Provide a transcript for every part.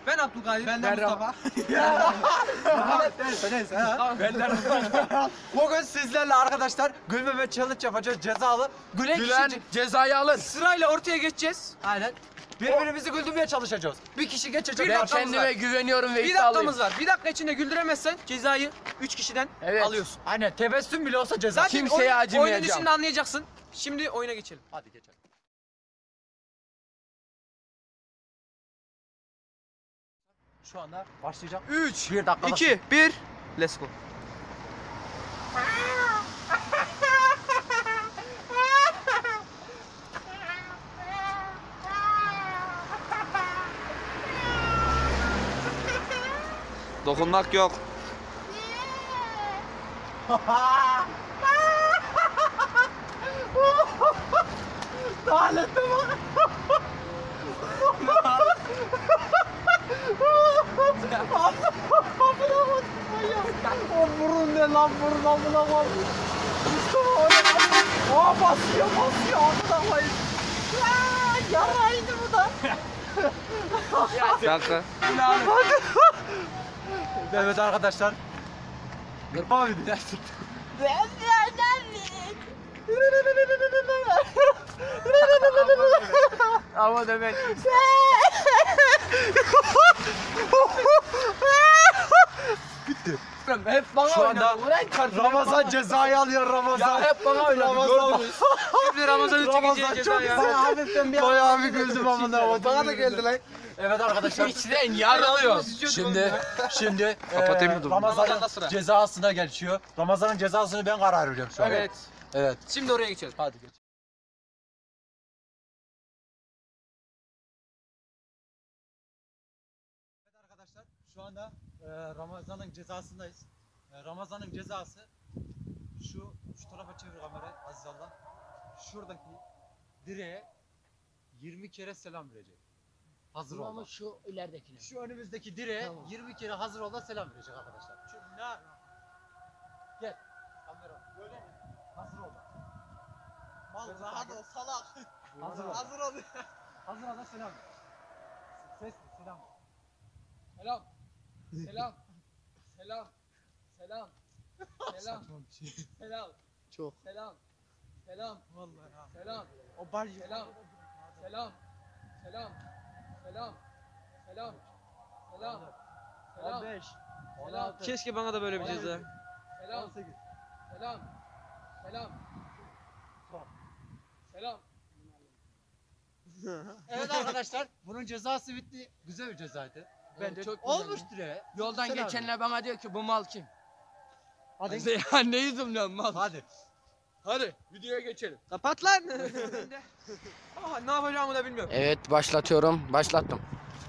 Ben Abdülkadir. Ben Mustafa. Neyse. Benden Bugün sizlerle arkadaşlar gülmeme challenge yapacağız, cezalı. Gülen cezayı alır. sırayla ortaya geçeceğiz. Aynen. Birbirimizi güldürmeye çalışacağız. Bir kişi geçecek. Bir Ben dakikamız kendime var. güveniyorum ve Bir iddialıyım. dakikamız var. Bir dakika içinde güldüremezsen cezayı 3 kişiden Evet. alıyorsun. Aynen, tebessüm bile olsa ceza. Zaten Kimseye oyunun acımayacağım. içinde anlayacaksın. Şimdi oyuna geçelim. Hadi geçelim. Şu anda başlayacağım. 3, Bir dakika. 2, 1, let's go. Dokunmak yok. Lanetli bak. O burun ne lan, burun amına bak. Mustafa oraya. Aa, basıyor amına koyayım. Yaraydı bu da. Bir dakika. Evet arkadaşlar. Abi bir dersin. Ama da ben Bitti. hep bana Şu anda oynadı. Ulan kartı Ramazan cezayı alıyor, Ramazan. Ya hep bana oynadı. Ramazan. Şimdi Ramazan'ın çekeceği ceza ya. hafiften bir bayağı bir güldüm amına koyayım. Bana da geldi lan. Evet arkadaşlar. İçten yaralıyor. Şimdi Kapatayım mı dur? Ramazan'da Ramazan'ın sıra. cezasına geçiyor. Ramazan'ın cezasını ben karar veriyorum şu an. Evet. Evet. Şimdi oraya geçelim. Hadi geç. Evet arkadaşlar, şu anda Ramazan'ın cezasındayız. Ramazan'ın cezası şu tarafa çevir kamerayı Aziz Allah. Şuradaki direğe 20 kere selam verecek. Hazır ol. Ama şu ileridekine. Şu önümüzdeki direğe Tamam. 20 kere hazır ol da selam verecek arkadaşlar. Çünkü ne? Gel. Kamera. Böyle mi? Hazır ol. Mal rahat ol salak. Hazır ol. Hazır ol. Hazır ol da selam ver. Ses selam ver. Selam. Selam. Selam. Selam. Selam. Selam. Çok. Selam. Selam. Vallahi ya. Selam. O bar Selam. Selam. Selam. Selam. Selam. Selam. Selam. 15. Selam. 16. Keşke bana da böyle bir ceza. Selam. 18. Selam. Selam. Selam. Evet arkadaşlar, bunun cezası bitti. Güzel bir cezaydı. Bence çok güzeldi. olmuştur ya. Yoldan Selam. geçenler bana diyor ki bu mal kim? Hadi. Ya ne yüzüm lan mal. Hadi. Hadi videoya geçelim. Kapat lan. Aa, ne yapacağımı da bilmiyorum. Evet başlatıyorum. Başlattım.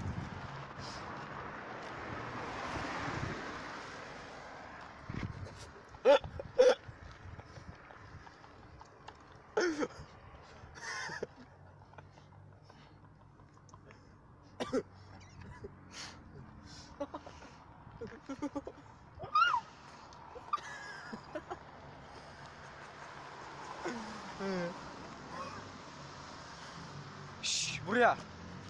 Şşş, buraya.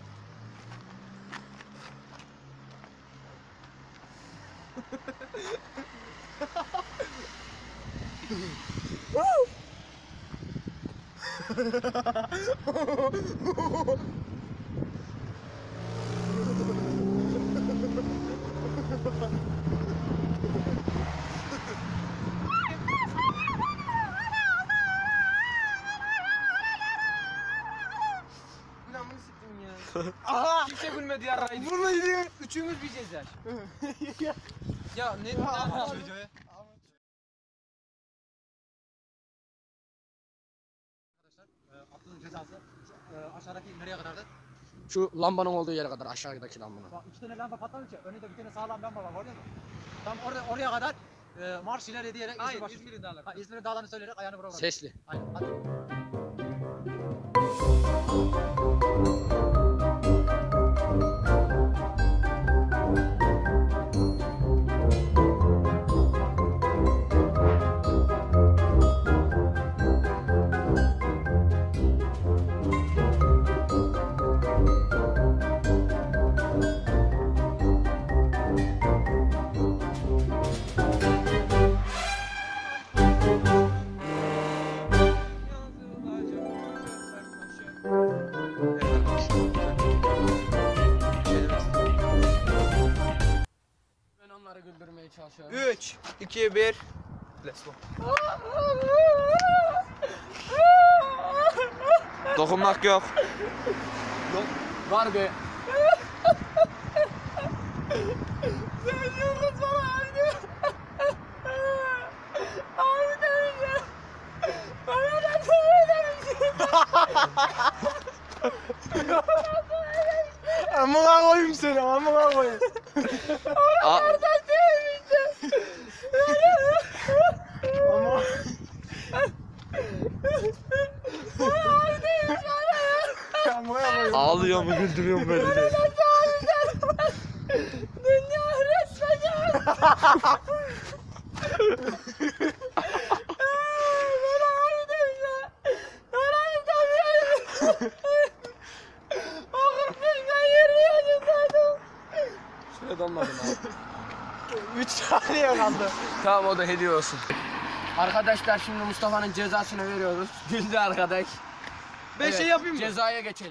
İnanmını siktim ya. Aha. Kimse gülmedi ya Raydı. Bunu yediğim. Üçümüz bir ceza. Ya ne Aç yapacağız? videoyu. Arkadaşlar, Abdü'nün cezası aşağıdaki nereye kadardı? Şu lambanın olduğu yere kadar aşağıdaki lambanın. Bak 2 tane lamba patlamış ya, önünde bir tane sağlam lamba var, gördün mü? Tam oraya kadar marş ileri diyerek Hayır, İzmir İzmir'in dağları. İzmir'in dağlarını söyleyerek ayağını vura vura. Sesli. Aynen, hadi. şu an. 3, 2, 1. Let's go. Dokunmak yok. Var be. Amına koyayım seni, amına koyayım. A Ama amına koyayım. ağlıyor mu güldürüyor mu beni? Şöyle donmadım abi. 3 saniye kaldı. Tamam, o da hediye olsun. Arkadaşlar şimdi Mustafa'nın cezasını veriyoruz. Güldü arkadaş. Ben şey yapayım mı? Cezaya geçelim.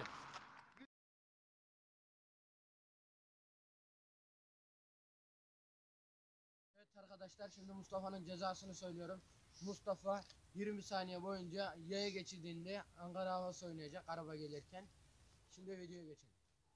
Evet arkadaşlar, şimdi Mustafa'nın cezasını söylüyorum. Mustafa 20 saniye boyunca yaya geçidinde Ankara havası oynayacak araba gelirken. Şimdi videoya geçelim.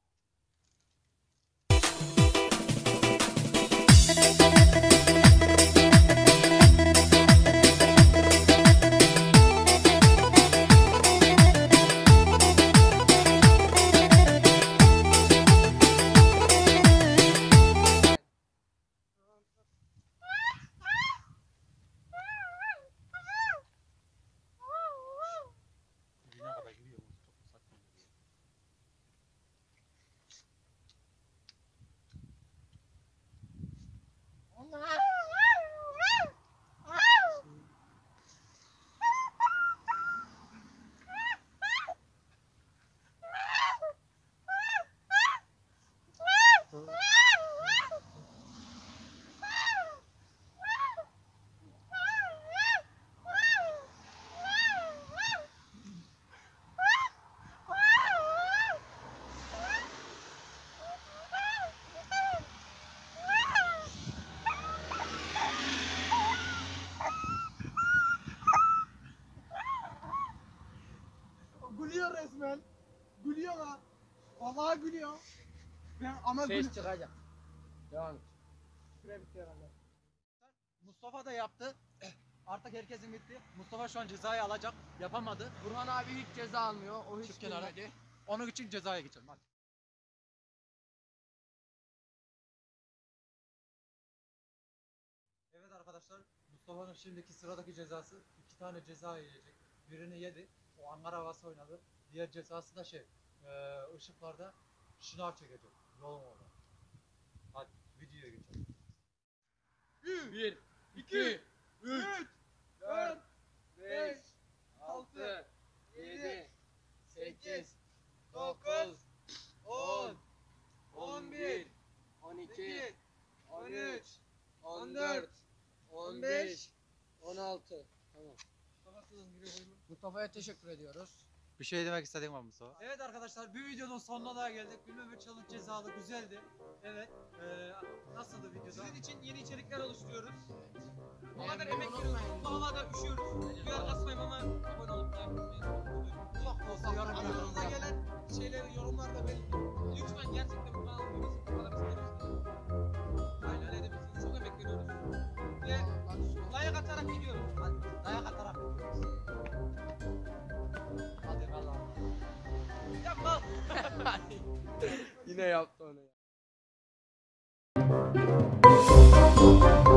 Dibine kadar giriyor bu top saklan diye. Gülüyor resmen. Gülüyor ha. Vallahi gülüyor. Ben ama Ses çıkacak. Devam et. Süre bitti herhalde. Mustafa da yaptı. Artık herkesin bitti. Mustafa şu an cezayı alacak. Yapamadı. Burhan abi hiç ceza almıyor. O hiç Çık kenara. gülmedi. Onun için cezaya geçelim. Hadi. Evet arkadaşlar, Mustafa'nın şimdiki sıradaki cezası 2 tane ceza yiyecek. Birini yedi, o Ankara havası oynadı. Diğer cezası da ışıklarda şınav çekecek. Yolun orada. Hadi videoya geçelim. 1, 2, 3, 4, 5, 6, 7, 8, 9, 10, 11, 12, 13, 14, 15, 16. Tamam. Mustafa'ya teşekkür ediyoruz. Bir şey demek istediğim var Mustafa. Evet arkadaşlar, bir videonun sonuna daha geldik. Gülme ve Challenge cezalı güzeldi. Evet. Nasıldı video? Sizin için yeni içerikler oluşturuyoruz. O Beğenmeyi kadar emek unutmayın. veriyoruz. Bu havada üşüyoruz. Duyar kasmayın ama abone olup like atmayı. Kulak da olsa yarın Aklınıza gelen şeyleri yorumlarda belirtin. Lütfen gerçekten bu kanalı büyümesi bu kadar istiyoruz. Aynen edebilirsiniz. Çok emek veriyoruz. Ve like atarak gidiyoruz. Hadi dayak atarak yapıyoruz. Hadi valla. Yapma. Yine yaptı onu ya.